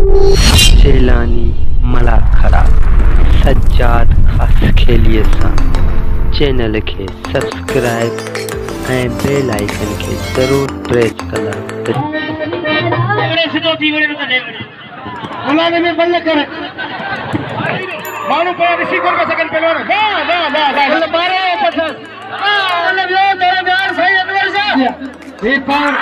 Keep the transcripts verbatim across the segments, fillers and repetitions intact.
चेलानी मला खरा सज्जाद खास खेलिए सा चैनल के सब्सक्राइब ऐं बेल आइकन के जरूर प्रेस कला में बल्ले करे मानो पर ऋषि कर सकन पहलवान वाह वाह वाह वाह बल्ले मारे पसंद हां बल्ले यो तेरे प्यार सही अनवर सा एक बार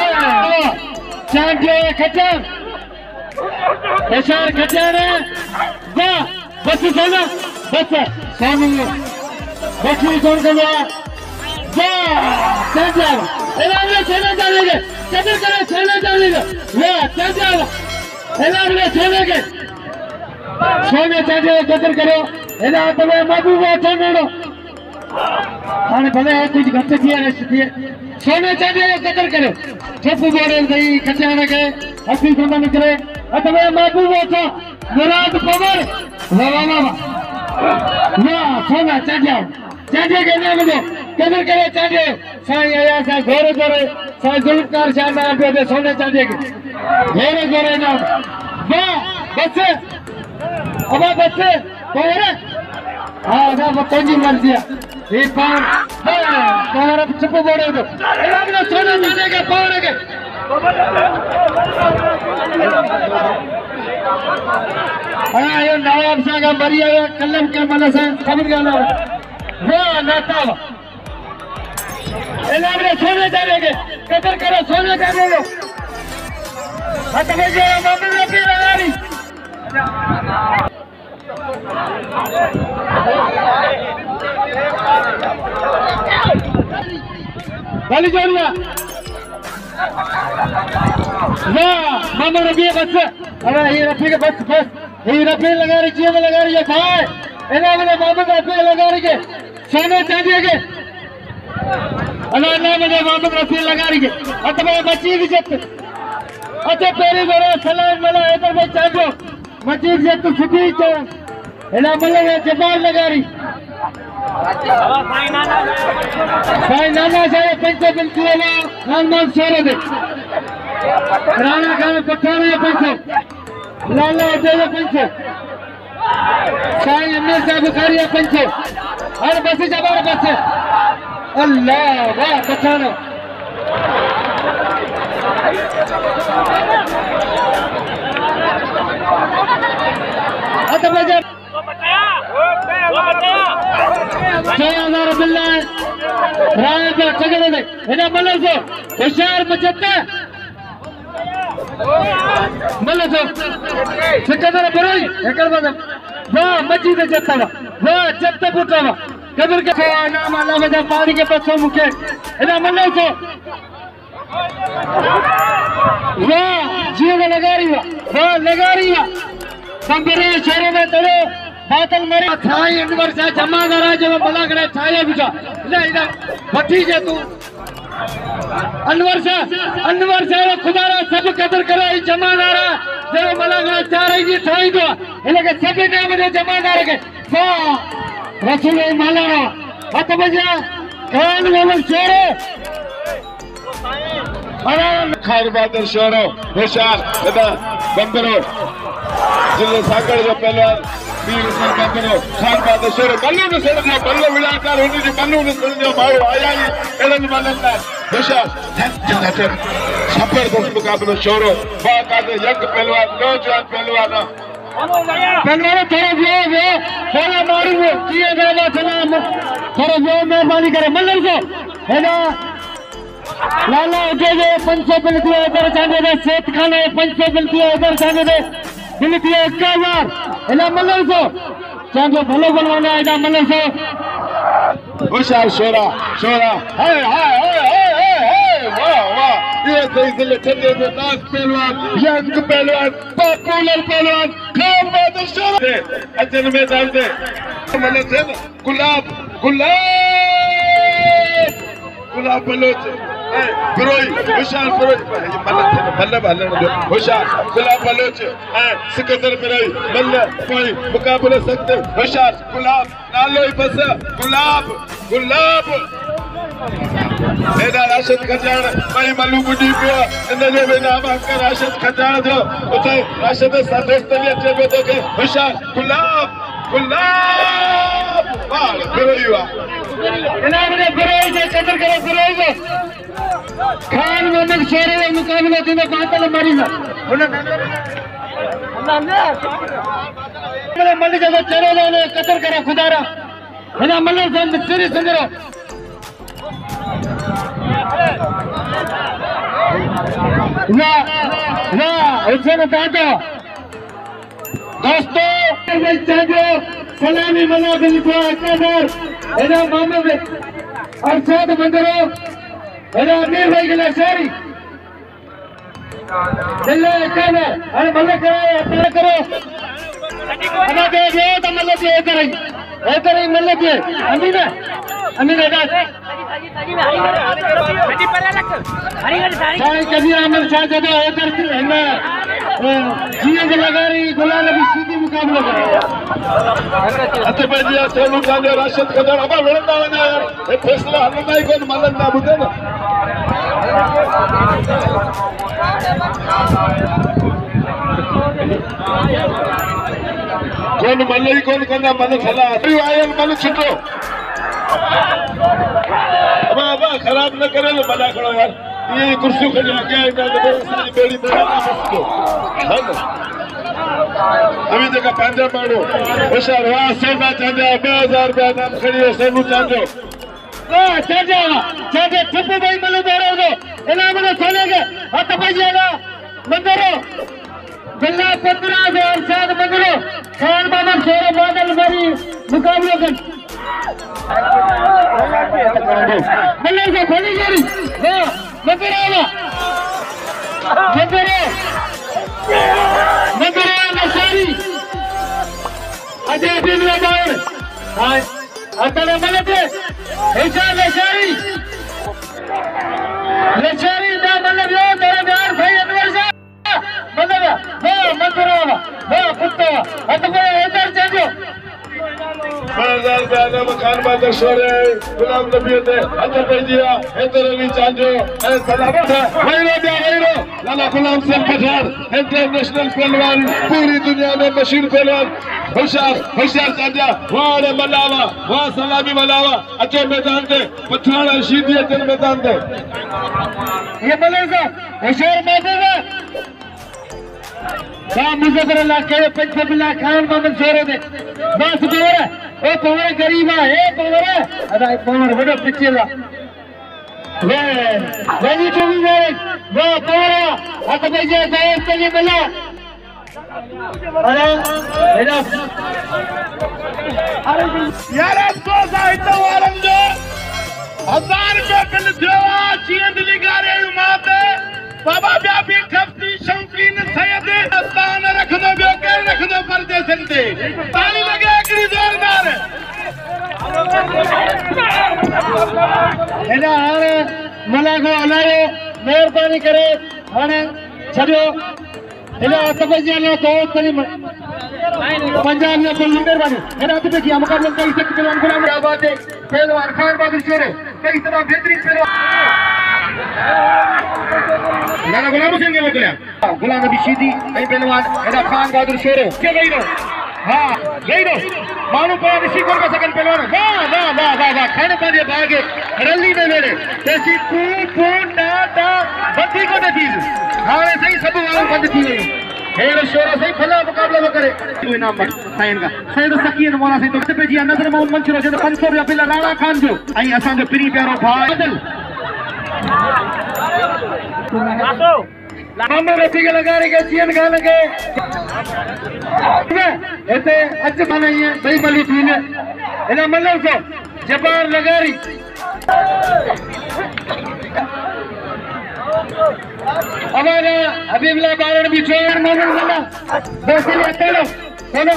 चैंपियन खचर बेचार खचर वाह बस सोना बस सामने बच्ची कौन कर रहा वाह चैंपियन एलान चले जाएंगे कदर करे चले जाएंगे वाह चैंपियन एलान में चले गए सोने चाहिए कदर करो एला तवे महबूबा चंदड़ो हाने भले कुछ घट किया रही सोने चाहिए कदर करो चुप बोले गई कचाने के हसी संबंध निकले अतवे महबूबा था मुराद पवर रवाना ना सोना चाहिए चाहिए के नाम दो कदर करे चाहिए साईं आया सा घोरे घोरे साईं जुल्फकार शाह नाम पे सोने चाहिए के घोरे घोरे नाम वाह बस अब बच्चे कौन है हाँ ना वो कौन जी मर्जी है एक पान कौन अब चुप बोले तो इलाज में सोना जाने के पान के हाँ ये नवाब साहब का बरिया है कलम के मन से खबर गाना वो नाता इलाज में सोने जाने के कदर करो सोने जाने लो हटके जो मामला भी लगा रही वाली जोड़िया वाह मामा रफी बस अरे ये रफी के बस बस ये रफी लगा रही चीज लगा रही है भाई इन्हें मैंने मामा रफी लगा रही है सोने चाहिए के अल्लाह ने मुझे मामा रफी लगा रही है अतः बच्ची भी जब अच्छा पेरी मेरा सलाम मला इधर में चाहिए मजीद से तो सुखी तो इला मल्ले जमाल लगा रही भाई नाना साहब पंचे बिल्कुल वाला नाम सोरे दे राणा खान पठाने पंचे लाला दे पंचे साईं अमीर साहब बुखारी पंचे हर बस जबार बस अल्लाह वाह पठाने छह हजार बिल्ला राय पे चगड़े दे इन्हें मल्ले से होशियार मचते मल्ले से सिकंदर बुराई एकड़ बदम वाह मची दे जत्ता वाह जत्ता पुटा वाह कदर के नाम अल्लाह में पानी के पसों मुके इन्हें मल्ले से वाह जीव लगा रही वाह लगा रही वाह संबरे शहरों में तड़े बातल मरे थाई अनवर से जमा करा जब बला करे छाया बिचा ले इधर भट्टी जे तू अनवर से अनवर से खुदारा सब कदर करे जमा करा जब बला करे चारे की थाई दो इले के सब नाम दे जमा करे के वाह रसूल मौलाना हत बजा कान वाला शेरे अरे खार बहादुर शेरो होशियार इधर बंदरो जिले सागर जो पहलवान वीर सिंह बंदरो खान बहादुर शेरो बल्लू ने सड़ दिया बल्लू विलाकार होने जो बल्लू ने सड़ दिया मारो आया ही एलन मानंदा होशियार जन्नत जबरदस्त मुकाबला शेरो बाकायदा यंग पहलवान नौजवान पहलवान पहलवान थोड़ा वो वो थोड़ा मारू वो किए गया सलाम थोड़ा वो मेहरबानी करे मल्लर को है ना लाला उठे जो पंचो बिल्कुल इधर जाने दे सेठ खाने पंचो बिल्कुल इधर जाने दे बिल्कुल एक बार इला मल्लर को चांदो भलो बनवाना इला मल्लर को होशियार शोरा शोरा हाय हाय हाय हाय हाय वाह वाह ये सही दिल ठंडे में नाच पहलवान यंग पहलवान पॉपुलर पहलवान खान बहादुर शोरा अजन में डाल दे मल्लर से गुलाब गुलाब गुलाब बलोच बिरोई होशियार बिरोई मल्ल मल्ल मल्ल होशियार गुलाब बलोच सिकंदर बिरोई मल्ल कोई मुकाबले सकते होशियार गुलाब नालो ही बस गुलाब गुलाब हेॾा राशिद खजान भाई मल्लू बुॾी पियो इन जो बि नाम अंक राशिद खजान थियो उते राशिद सां दोस्तनि अचे पियो तोखे होशियार गुलाब गुलाब वाह फिरोई वाह इनाम ने फिरोई से कदर करे फिरोई को खान मोहम्मद शेर का मुकाबला थींदो बादल मरीज़ हुन अल्लाह मल जो चरो ने कदर करे खुदारा हिन मल से सिरी संगरो ना ना हुसैन दादा दोस्तों चाहो सलामी मना बिल्कुल अकबर हेना मोहम्मद अरशद मंदरो हेना अमीर भाई गला शहरी चले कहना अरे मल्ले करो अपना करो अना दे दे तो मल्ले दे इधर ही इधर ही मल्ले दे अमीर अमीर दादा साईं कभी आमिर शाह जगह इधर है ना जीए के लगा रही गुलाम नबी सीधी मुकाबला करे अते भाई सोनू चांदो राशिद खजान अब वणंदा वञा यार हे फैसला हलंदा ई कोन मलंदा ॿुधे न कोन मल ई कोन कंदा मन थला आयल मन छुटो अब अब खराब न करे मना करो यार ये कुर्सी खड़ी आगे आई ना तो सारी बेड़ी बेड़ा ना बसो है ना अभी जगह पंजा मारो होशियार वाह सोना चांदा दो हज़ार रुपया नाम खड़ी है सोनू चांदो वाह चांदा चांदा ठप्पू भाई मले दौड़ो दो इनाम ने सोने के हाथ पे जाएगा मंदरो बिल्ला पंद्रह हजार सात मंदरो खान बाबा शेर बादल मरी मुकाबला कर मल्ले से खोली जारी वाह मंदरो मंदरो मंदरो नशारी अजय बिल्ला बाहर हां अतले मले पे ऐसा नशारी नशारी ना मतलब यो तेरा प्यार भाई अनवर से मतलब वाह मंदरो वाह कुत्ता अतले इधर चलो बाजार बाजार मकान बाजार शोरे गुलाम नबी दे अच्छा पे दिया इधर भी चांजो ए सलामत है वहीरो दे वहीरो लाला गुलाम सिंह पठान इंटरनेशनल पहलवान पूरी दुनिया में मशहूर पहलवान होशियार होशियार चांजा वाह मलावा वाह सलामी मलावा अच्छे मैदान दे पठान रशीदी अच्छे मैदान दे ये मलेगा होशियार मैदान है वाह मुजफ्फर अल्लाह के पंजाब ला खान मोहम्मद शेर दे बस पवर ओ पवर गरीब है ए पवर अदा पवर बड़ा पिछला वे वही तो भी है वो पवर हाथ पे जे दायरे चली मिला अरे अरे यार अफसोस है तो वारन जो हजार रुपया बिल देवा चीन दिली गारे माते बाबा बिया भी खफ्ती शौकीन सैयद अस्तान रख दो बियो के रख दो पर्दे संते ताली लगे एकड़ी जोरदार हेना हाणे मला को हलायो मेहरबानी करे हाणे छॾियो हेना हथ पे जे तो करी पंजाब में कोई मेहरबानी हेना हथ पे किया मुकाबला कई सख्त पहलवान गुलाम आबाद है पहलवान खान बहादुर शेर कई तरह बेहतरीन पहलवान लाला गुलाम हुसैन के मोकलिया गुलाम नबी सीधी कई पहलवान हेना खान बहादुर शेर के गई नो हां गई नो मानो पर ऋषि कोर का सकन पहलवान वाह वाह वाह वाह वाह खाने पाने भागे रली में मेरे तेसी पू पू डा डा बंदी को दे चीज हां सही सब वाला बंद थी हेर शोर सही भला मुकाबला न करे तू इनाम मत साइन का सैयद सकीन मौला से तो पे जी नजर मोहम्मद मंसूर जो पाँच सौ रुपया बिल राणा खान जो आई असा जो प्री प्यारो भाई बदल आसो मामो रखी के लगा रही के चीन गाल के एते अज माने ये भाई मली थी ने एना मल्लो सो जबार लगा रही हमारा हबीबुल्लाह बारण भी छोड़ मोहम्मद मल्ला दोस्तों अकेलो सुनो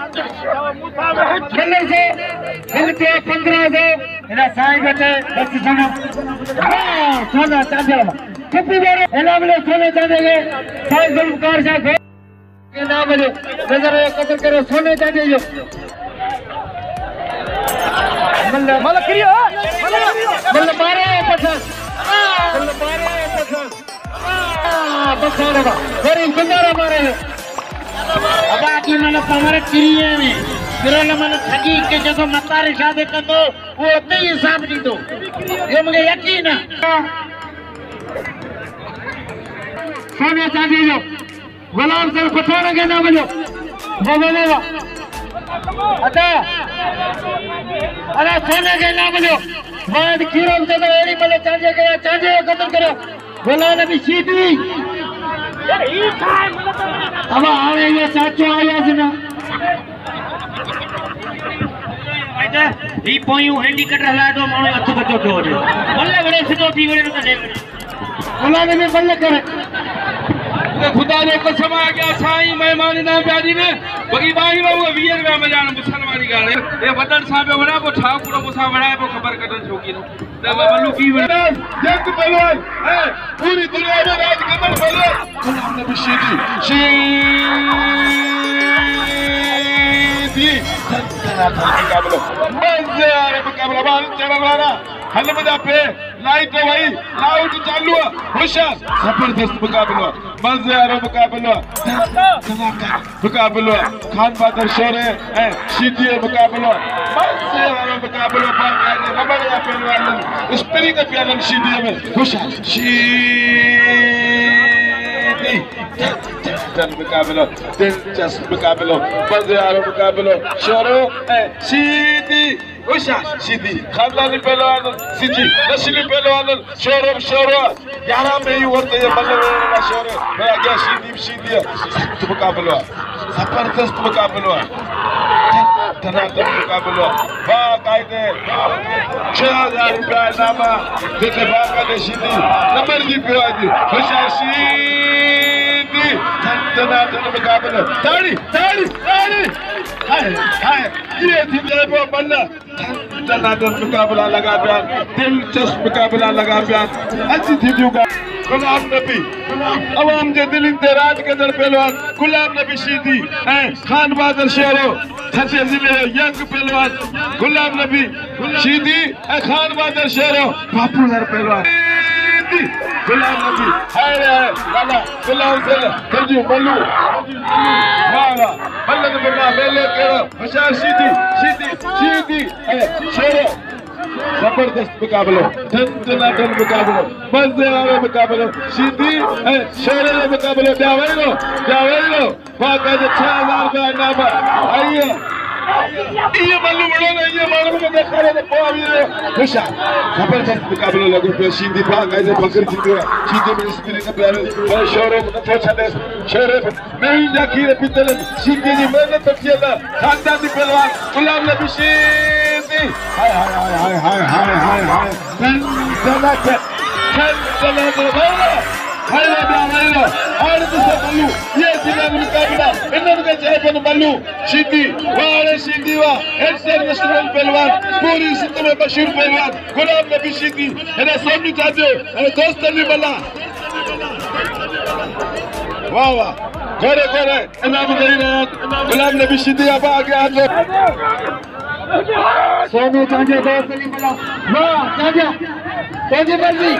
मल्लो से मिलते पंद्रह सौ एना साईं बचे बस सुनो हां सोना चांदे कपू बारे एना मिले सोने चांदे के साईं जुल्फकार शाह के नाम मिले नजर कदर करो सोने चांदे जो मल्ला मल्ला करियो बल्ले मारे पसंद बल्ले मारे पसंद बखारा बड़ी सुंदर मारे अब आकी मन पमर किरिए में किरल मन ठगी के जगह मतार शादी कंदो वो उतने ही हिसाब दी दो ये मुझे यकीन है सोने चांदी जो गुलाम सर पठाने के नाम जो वो बोलेगा अच्छा अरे सोने के नाम जो बाद किरण से तो एड़ी मले चांजे के चांजे कदम करो गुलाम नबी सीधी अब आवे ये साचो आया जना ही पोयू हैंडी कट रहा है तो मानो अच्छो बच्चो जो हो बल्ले बड़े सिद्धो थी बड़े तो देख गुलाम नबी बल्ले करे खुदा ने कसम आ गया साईं मेहमान ना प्यारी ने बगी बाई बाबू वीर में मजान मुसलमानी गाने ये वतन साहब बड़ा को ठाकुर मुसा बड़ा को खबर कटन छोकी ना जब बल्लू की बड़ा जग पहलवान है पूरी दुनिया में राज कमल पहलवान गुलाम नबी सीधी सीधी सत्ता मुकाबला मजे आ रहा मुकाबला बाल चला रहा हलमदा पे लाइट है भाई लाइट चालू है होशियार जबरदस्त मुकाबला मजे आ रहा मुकाबला मुकाबला खान बहादुर शोरे है सीधी मुकाबला मजे आ रहा मुकाबला बाकायदे खबर है पहलवान स्प्रिंग का प्याला सीधी में होशियार सीधी मुकाबला दिलचस्प मुकाबला मजे आ रहा मुकाबला शोरो है सीधी होशियार सीधी खानदानी पहलवान सीधी नस्ली पहलवान शोरो शोरो ग्यारह में ही होते हैं बल्ले वाला शोरो मेरा क्या सीधी सीधी सख्त मुकाबला जबरदस्त मुकाबला धनाधन मुकाबला बाकायदे छह हजार रुपया इनामा देते बाकायदे सीधी नंबर जी पे आदि होशियार सीधी धनाधन मुकाबला ताड़ी ताड़ी ताड़ी हाय हाय ये थी जब बल्ला धनाधन मुकाबला लगा बयान दिलचस्प मुकाबला लगा बयान अच्छी थी जुगा गुलाम नबी अवाम के दिल इंतराज के दर पहलवान गुलाम नबी सीधी हैं खान बहादुर शेरो छठे जिले यंग पहलवान गुलाम नबी सीधी है खान बहादुर शेरो पॉपुलर पहलवान गुलाम नबी हाय लाला गुलाम से तंजू मल्लू वाह बल्ले बल्ला मेले करो होशियार सीधी सीधी सीधी है शेरो जबरदस्त मुकाबला धनाधन मुकाबला मजे वाला मुकाबला सीधी है शेरे का मुकाबला जावेलो जावेलो बाकायदे छह हजार का इनाम आइए ये मल्लू बड़ो नहीं ये मालूम को देखा रहे तो पावी रे होशियार जबरदस्त मुकाबला लगो पे सीधी बाकायदे पकड़ जीतो सीधी में स्पिरिंग का प्यार है शेरो को तो छड़े शेरे नहीं जाकी रे पितल सीधी जी मेहनत किया खानदानी पहलवान गुलाम नबी सीधी हाय हाय हाय हाय हाय हाय हाय चला के चला के बोलो हाय लो हाय लो और दूसरा मल्लू ये जिला मुकाबला इन्होंने चाहे पर मल्लू सीधी वाले सीधी वा इंटरनेशनल पहलवान पूरी सिंध में मशहूर पहलवान गुलाम नबी सीधी इन्हें सामने चाहते हो दोस्त अली बल्ला वाह वाह गोरे गोरे इनाम दे रहे हैं गुलाम नबी सीधी अब आगे आ जाओ सोनू चांजे दोस्त अली बल्ला वाह चांजे चांजे बल्ली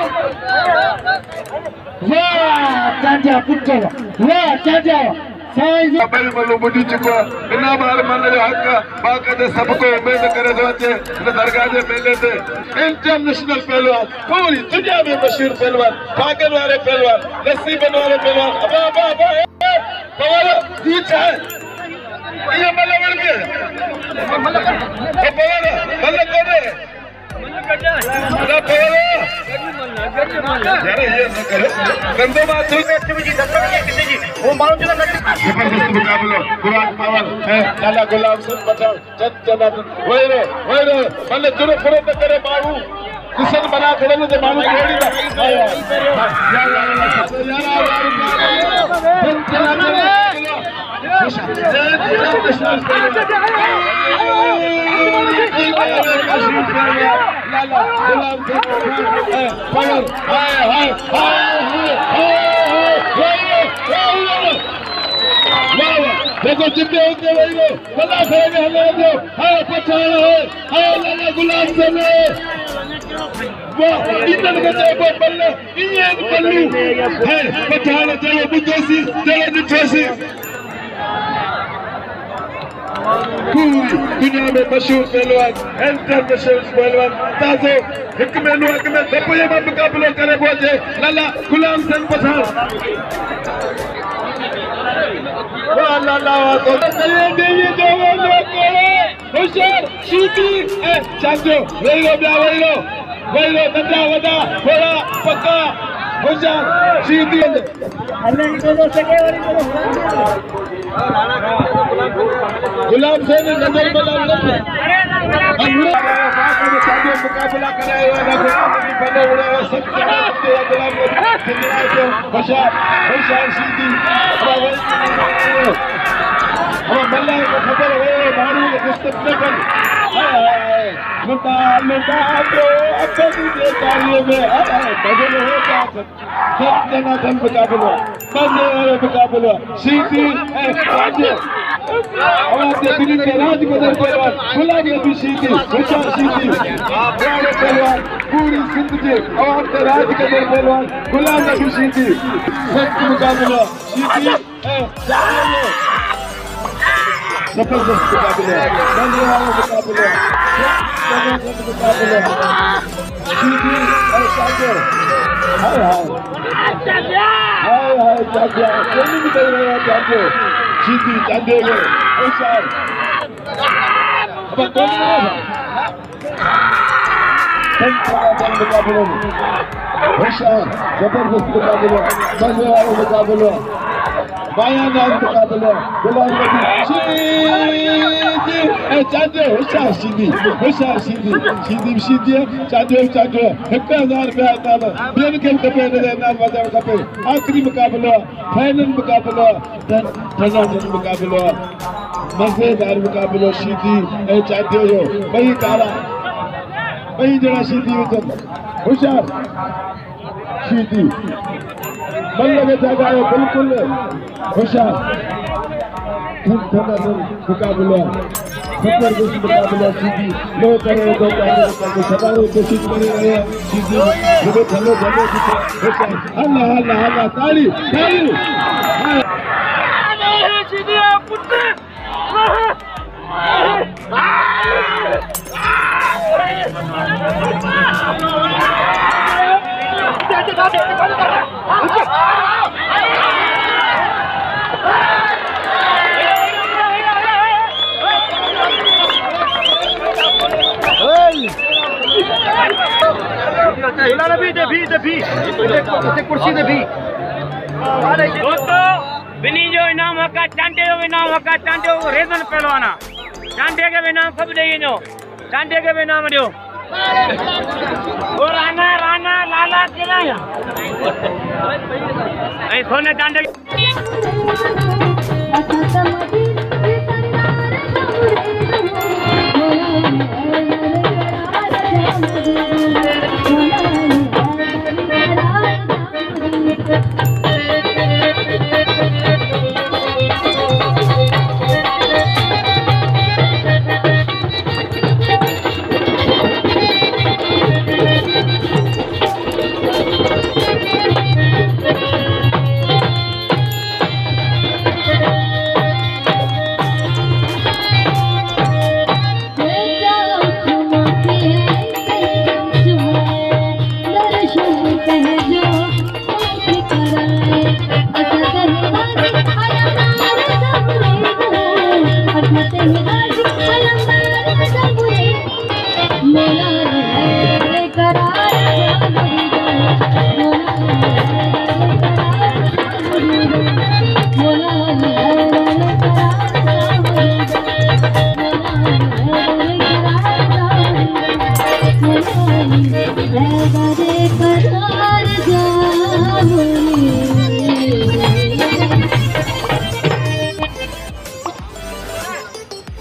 वाह चांजा पुट्टे वाह चांजा साईं बल मल्लू बुढ़ी चुको इना बार मन जो हक बाकायदे सबको उम्मीद करे तो अचे इन दरगाह जे मेले ते इंटरनेशनल पहलवान पूरी दुनिया में मशहूर पहलवान भागन वाले पहलवान रस्सी बनने वाले पहलवान अबा अबा अबा पवार जीत है ये मल्ला बन गया मल्ला कर पवार मल्ला कर अरे पवार यार ये न करे गंदो बात हुई जी दस बजे कितने जी वो मालूम चला जबरदस्त मुकाबला गुलाम पावर है लाला गुलाम सिंह पठान चंद चला वैरो वैरो भले जुरो फरो न करे बाबू किसन बना खड़े ने तो मालूम थोड़ी ना यार देखो जितने होते वही लो बल्ला करेंगे हमें दो हाँ पछाड़ है हाँ लाला गुलाम से ले वाह इधर बचे वो बल्ला ये बल्लू है पछाड़ चलो बुद्धोसी चलो निठोसी पूरी दुनिया में मशहूर पहलवान इंटरनेशनल पहलवान ताजो एक मेनू एक में दबे में मुकाबला करे पहुंचे लाला गुलाम सिंह पठान वाह लाला तो ये देवी जो वो करे होशियार सीटी ए चाचो वेलो ब्या वेलो वेलो दंडा वदा थोड़ा पक्का होशियार सीटी हमने निकल सके और गुलाम से नजर बदल मुकाबला कराया होशियार सीधी मल्ला को खबर है मारू मुस्तकबिल लुटा लुटा तो अपनी तालियों में बदल होता सब जना धन मुकाबला बंदे वाले मुकाबला सीधी हमारे दिल्ली के राज बदल पहलवान गुलाम नबी सीधी होशियार सीधी बड़े पहलवान पूरी जिंदगी हमारे राज बदल पहलवान गुलाम नबी सीधी सख्त मुकाबला सीधी जबरदस्त मुकाबला बंदे वाला मुकाबला जबरदस्त मुकाबला सीधी और चाचो हाय हाय हाय हाय चाचा कोई नहीं कर रहा चाचो सीधी चांदे गए होशियार अब कौन है संपूर्ण मुकाबले में होशियार जबरदस्त मुकाबला मजे वाला मुकाबला बायानाज मुकाबला गुलाम नबी सीधी ए चांदे होशियार सीधी होशियार सीधी सीधी सीधी चांदे चांदे एक हजार रुपया ताला बेन के कपे ने नाम वजह कपे आखिरी मुकाबला फाइनल मुकाबला तनाजन मुकाबला मजेदार मुकाबला सीधी ए चांदे हो भाई काला भाई जरा सीधी तो होशियार सीधी बल्ले के जगह बिल्कुल होशियार तनाजन मुकाबला जबरदस्त मुकाबला सीधी लो करे दो करे करके सवालों कोशिश कर रहे हैं सीधी जो चलो चलो होशियार अल्लाह अल्लाह अल्लाह ताली ताली सीधी पुत्र भी दे भी दे भी कुर्सी दे भी दोस्तों बिनी जो इनाम हका चांटे जो इनाम हका चांटे को रेजन पहलवाना चांटे के इनाम सब देगी जो चांटे के इनाम दो और राना राना लाला केला या ऐ सोने चांटे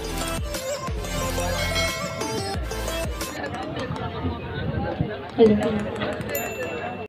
Hello.